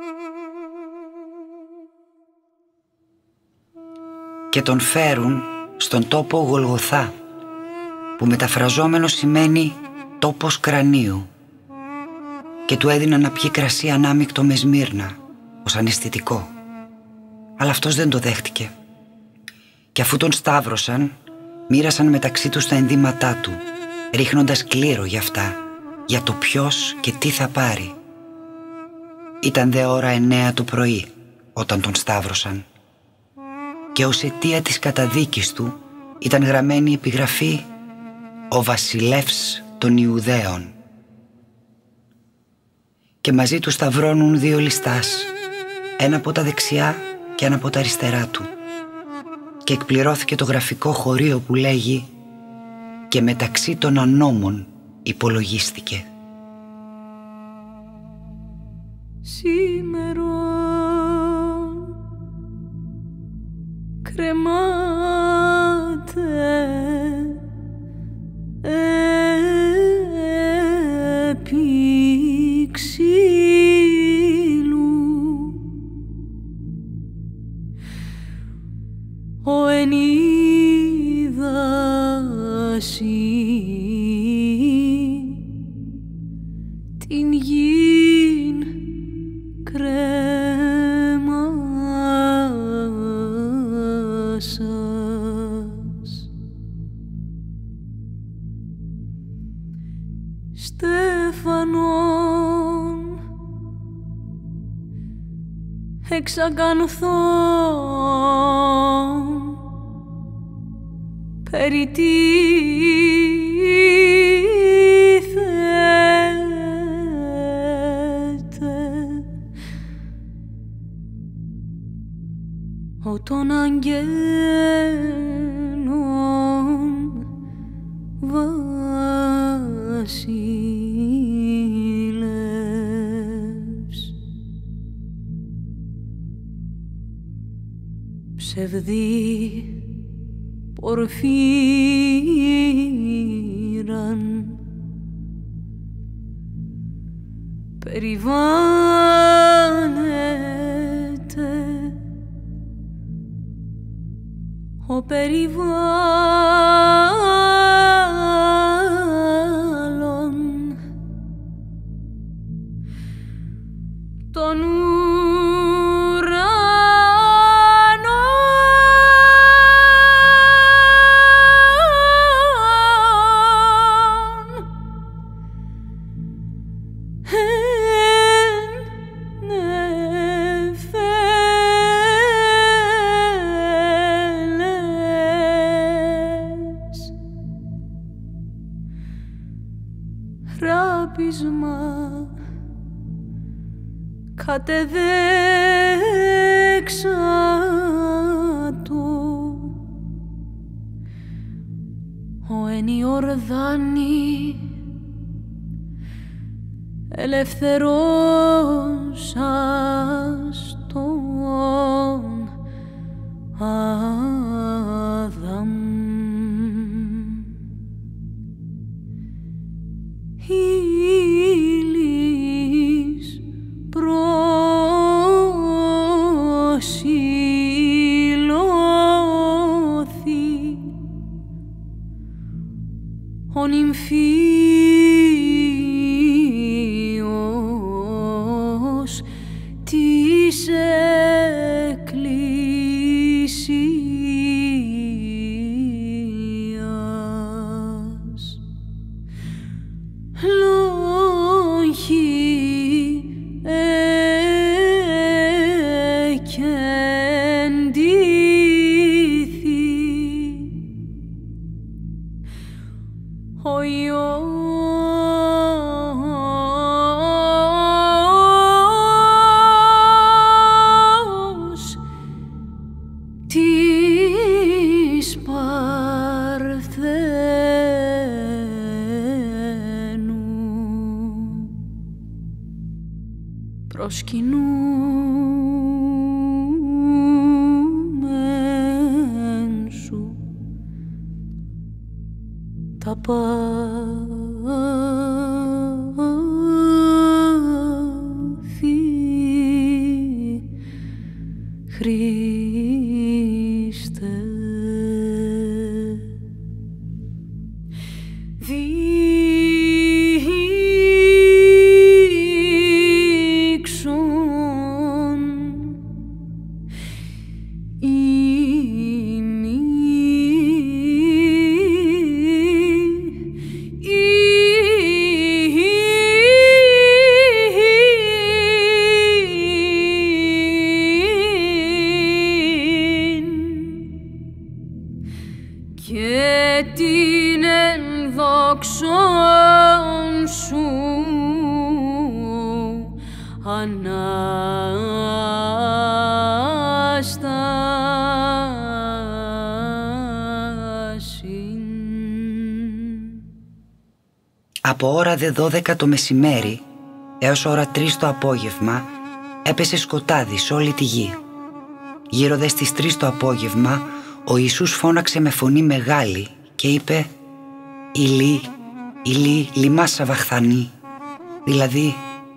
Και τον φέρουν στον τόπο Γολγοθά, που μεταφραζόμενο σημαίνει τόπος κρανίου, και του έδιναν να πιει κρασί ανάμεικτο με σμύρνα ως αναισθητικό. Αλλά αυτός δεν το δέχτηκε, και αφού τον σταύρωσαν, μοίρασαν μεταξύ τους τα ενδύματά του, ρίχνοντας κλήρο για αυτά, για το ποιος και τι θα πάρει. Ήταν δε ώρα 9 το πρωί όταν τον σταύρωσαν, και ως αιτία της καταδίκης του ήταν γραμμένη η επιγραφή «Ο βασιλεύς των Ιουδαίων». Και μαζί του σταυρώνουν 2 ληστάς, ένα από τα δεξιά και ένα από τα αριστερά του, και εκπληρώθηκε το γραφικό χωρίο που λέγει «Και μεταξύ των ανώμων υπολογίστηκε». Σήμερον κρεμάται επί ξύλου ο εν είδασι την γην κρέμασας. Στέφανον εξαγανθών περιτίθεται ο των αγγέλων βασίλευς. Ψευδή πορφύραν περιβάλλεται ο περιβάλλον των ράπισμα κατεδέξατο ο εν Ιορδάνη ελευθερώσας τον Άδαμ. Ήλις προσιλώθη ο νυμφίος της Εκκλησίας. Λόγοι εκεντήθη ο Υιός της Παρθένου. Προσκυνούμεν σου τα πάθη και την ενδόξων σου Ανάσταση. Από ώρα δε 12 το μεσημέρι έως ώρα 3 το απόγευμα έπεσε σκοτάδι σε όλη τη γη. Γύρω δε στις 3 το απόγευμα ο Ιησούς φώναξε με φωνή μεγάλη και είπε «Ηλί, Ηλί, λιμά σαβαχθανή», δηλαδή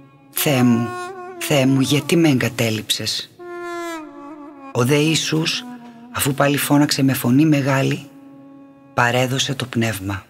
Θεέ μου, γιατί με εγκατέλειψες». Ο δε Ιησούς, αφού πάλι φώναξε με φωνή μεγάλη, παρέδωσε το πνεύμα.